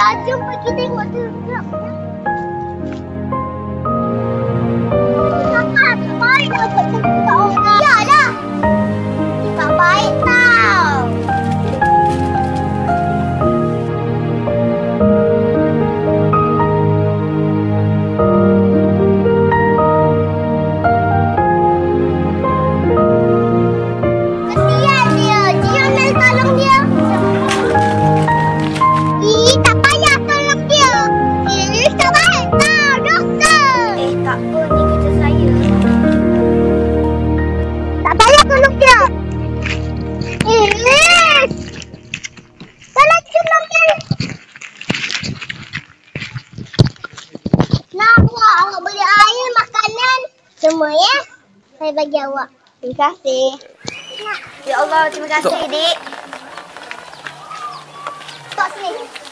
jom pergi tengok tu. Kakak, baik dapat cerita orang. Ya dah. Tak baik tau. Kesian dia. Dia nak tolong dia. Tak payah tolong dia. Dia tak baik tau, doktor. Tak apa, ni kerja saya. Tak payah tolong dia. Tolong tolong dia. Nak awak beli air, makanan, semua ya. Saya bagi awak. Terima kasih. Ya Allah, terima kasih, Dik. Tok sini.